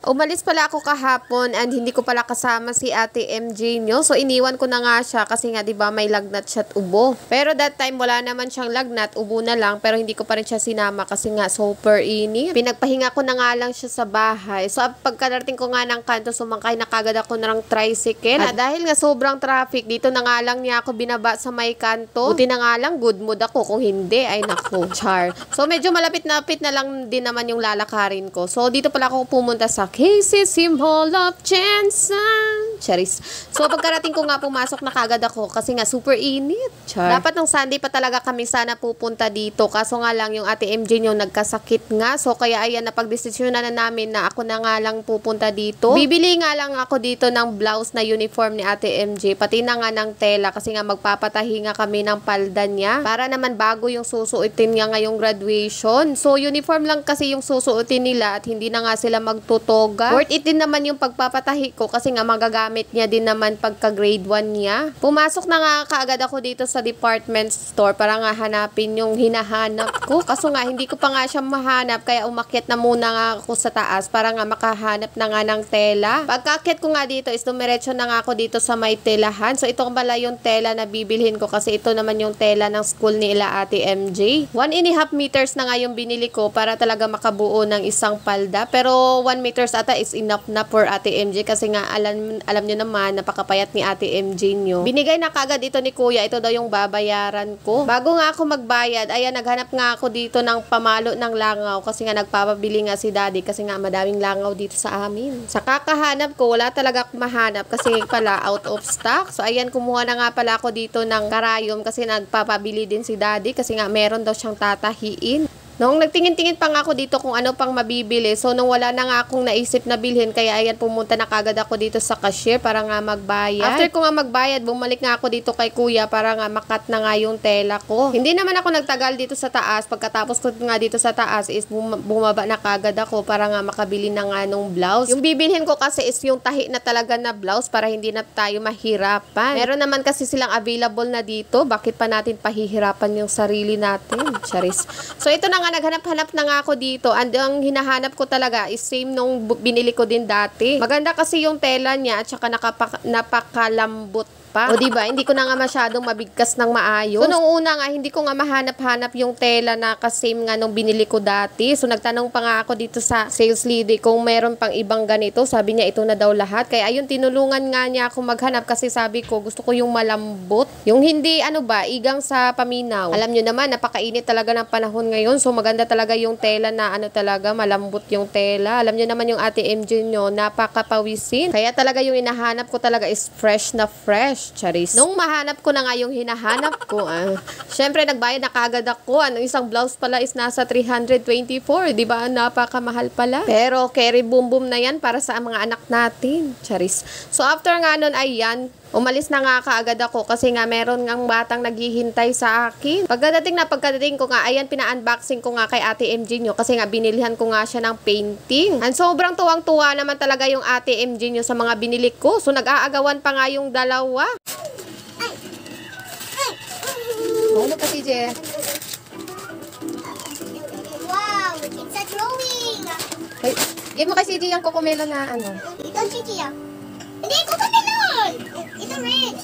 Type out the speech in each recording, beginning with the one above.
Umalis pala ako kahapon and hindi ko pala kasama si Ate MJ nyo. So, iniwan ko na nga siya kasi nga, diba, may lagnat siya at ubo. Pero that time, wala naman siyang lagnat, ubo na lang. Pero hindi ko pa rin siya sinama kasi nga, super init. Pinagpahinga ko na nga lang siya sa bahay. So, pagkarating ko nga ng kanto, sumangkay na kagad ako ng tricycle. At dahil nga sobrang traffic, dito na nga lang niya ako binaba sa may kanto. Buti na nga lang, good mood ako. Kung hindi, ay naku, char. So, medyo malapit-lapit na lang din naman yung lalakarin ko. So, dito pala ako pumunta sa Casey Symbol of Jensen. Charis. So, pagkarating ko nga, pumasok na kagad ako kasi nga super init. Char. Dapat nung Sunday pa talaga kami sana pupunta dito. Kaso nga lang yung Ate MJ nyo nagkasakit nga. So, kaya ayan, napagdesisyonan na namin na ako na nga lang pupunta dito. Bibili nga lang ako dito ng blouse na uniform ni Ate MJ. Pati na nga ng tela kasi nga magpapatahi nga kami ng palda niya. Para naman bago yung susuotin niya ngayong graduation. So, uniform lang kasi yung susuotin nila at hindi na nga sila magtuto. Worth it din naman yung pagpapatahi ko kasi nga magagamit niya din naman pagka grade 1 niya. Pumasok na nga kaagad ako dito sa department store para nga hanapin yung hinahanap ko. Kaso nga hindi ko pa nga siya mahanap kaya umakyat na muna nga ako sa taas para nga makahanap na nga ng tela. Pagkaakyat ko nga dito is dumiretso na nga ako dito sa may telahan. So ito pala yung tela na bibilhin ko kasi ito naman yung tela ng school nila Ate MJ. 1.5 meters na nga yung binili ko para talaga makabuo ng isang palda. Pero 1 meters ata is enough na for Ate MJ kasi nga alam nyo naman napakapayat ni Ate MJ nyo. Binigay na kagad ito ni Kuya. Ito daw yung babayaran ko. Bago nga ako magbayad, ayan, naghanap nga ako dito ng pamalo ng langaw kasi nga nagpapabili nga si Daddy kasi nga madaming langaw dito sa amin. Sa kakahanap ko, wala talaga akong mahanap kasi pala out of stock. So ayan, kumuha na nga pala ako dito ng karayom kasi nagpapabili din si Daddy kasi nga meron daw siyang tatahiin. Nung nagtingin-tingin pa nga ako dito kung ano pang mabibili. So, nung wala na nga akong naisip na bilhin, kaya ayan, pumunta na kagad ako dito sa cashier para nga magbayad. After ko nga magbayad, bumalik nga ako dito kay Kuya para nga makat na nga yung tela ko. Hindi naman ako nagtagal dito sa taas. Pagkatapos ko nga dito sa taas is bumaba na kagad ako para nga makabili na nga nung blouse. Yung bibilhin ko kasi is yung tahi na talaga na blouse para hindi na tayo mahirapan. Meron naman kasi silang available na dito. Bakit pa natin pahihirapan yung sarili natin? Charis. So, ito na nga, naghanap-hanap na nga ako dito. And ang hinahanap ko talaga is same nung binili ko din dati. Maganda kasi yung tela niya at saka napakalambot pa. O diba, hindi ko na nga masyadong mabigkas ng maayos. So, nung una nga, hindi ko nga mahanap-hanap yung tela na kasame nga nung binili ko dati. So, nagtanong pa nga ako dito sa sales lady kung meron pang ibang ganito. Sabi niya, ito na daw lahat. Kaya ayun, tinulungan nga niya ako maghanap kasi sabi ko, gusto ko yung malambot. Yung hindi, igang sa paminaw. Alam nyo naman, napakainit talaga ng panahon ngayon. So, maganda talaga yung tela na talaga, malambot yung tela. Alam nyo naman yung Ate MJ nyo, napakapawisin. Kaya talaga yung inahanap ko talaga is fresh na fresh. Charis. Nung mahanap ko na nga yung hinahanap ko, syempre nagbayad na kagad ako. Isang blouse pala is nasa 324. Diba? Napakamahal pala. Pero carry boom boom na yan para sa mga anak natin. Charis. So, after nga nun, ayan, umalis na nga kaagad ako kasi nga meron ngang batang naghihintay sa akin. Pagkadating ko nga, ayan, pina-unboxing ko nga kay Ate MJ nyo kasi nga binilihan ko nga siya ng painting. And sobrang tuwang-tuwa naman talaga yung Ate MJ nyo sa mga binili ko. So, nag-aagawan pa nga yung dalawa. Ano ka, CJ? Wow, it's a drawing. Hey, give mo kay CJ yung kokomelo na Ito, CJ. Hindi, kokomelon. Ito red.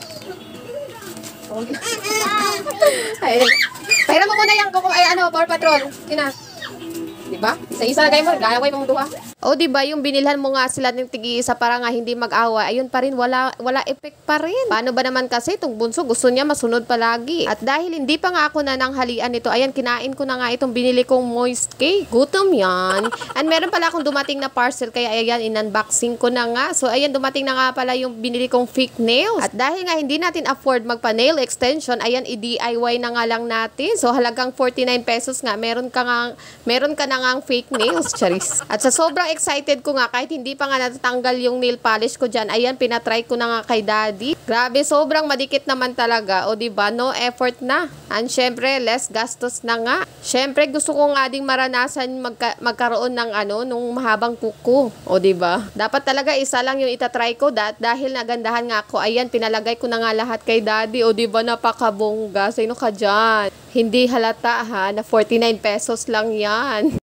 Ay, pahiram mo muna yung Paw Patrol. Kina. Diba? Isa-isa na kayo mo. Gaway mo duha. O diba, yung binilhan mo nga sila ng tig-iisa para nga hindi mag-awa. Ayun pa rin, wala effect pa rin. Paano ba naman kasi itong bunso gusto niya masunod palagi. At dahil hindi pa nga ako nananghalian nito, ayan, kinain ko na nga itong binili kong moist cake. Gutom yan. And meron pala akong dumating na parcel, kaya ayan, in-unboxing ko na nga. So ayan, dumating na nga pala yung binili kong fake nails. At dahil nga hindi natin afford magpa-nail extension, ayan, i-DIY na nga lang natin. So halagang 49 pesos nga, meron ka na nga fake nails, charis. At sa sobrang excited ko nga, kahit hindi pa nga natatanggal yung nail polish ko dyan, ayan, pinatry ko na nga kay Daddy. Grabe, sobrang madikit naman talaga. O diba, no effort na. And syempre, less gastos na nga. Syempre, gusto ko nga ding maranasan magkaroon ng nung mahabang kuko. O diba? Dapat talaga isa lang yung itatry ko dahil nagandahan nga ako. Ayan, pinalagay ko na nga lahat kay Daddy. O diba, napakabongga. Sino ka dyan? Hindi halata ha, na 49 pesos lang yan.